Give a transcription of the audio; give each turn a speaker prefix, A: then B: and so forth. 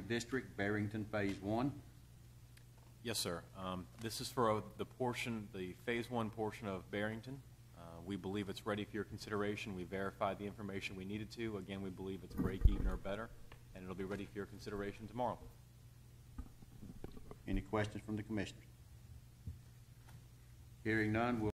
A: District-Barrington Phase 1.
B: Yes, sir. This is for the Phase 1 portion of Barrington. We believe it's ready for your consideration. We verified the information we needed to. Again, we believe it's break even or better, and it'll be ready for your consideration tomorrow.
A: Any questions from the commissioners? Hearing none, we'll